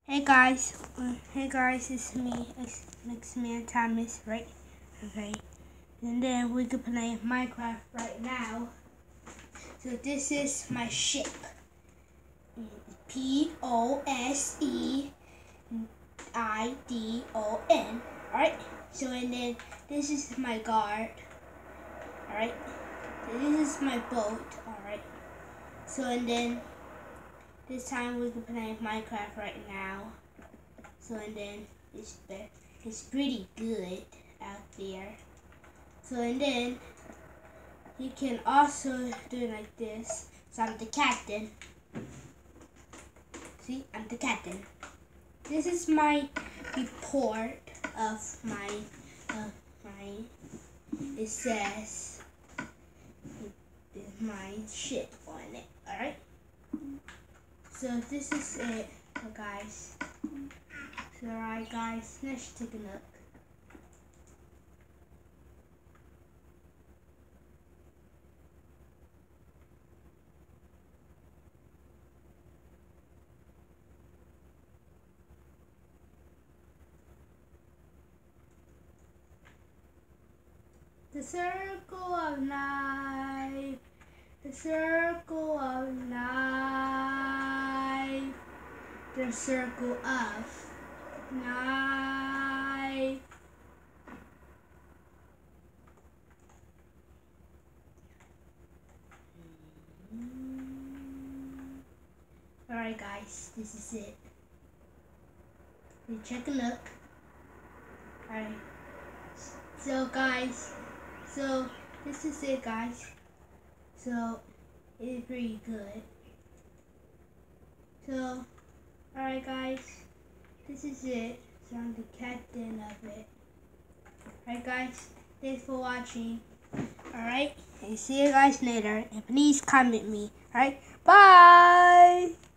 Hey guys, it's me, X-Man Thomas, right? Okay, and then we can play Minecraft right now. So this is my ship, Poseidon. Alright, so and then this is my guard. Alright, so this is my boat. Alright, so and then this time we can play Minecraft right now. So and then it's pretty good out there. So and then you can also do it like this. So I'm the captain. See, I'm the captain. This is my report of my it says my ship on it. Alright. So this is it, guys. So alright guys, let's take a look. The circle of life, the circle of life, the circle of life. Alright guys, this is it. You check a look. Alright. So guys, so this is it guys. So it's pretty good. So alright guys, this is it. So I'm the captain of it. Alright guys, thanks for watching. Alright, and see you guys later. And please comment me. Alright, bye!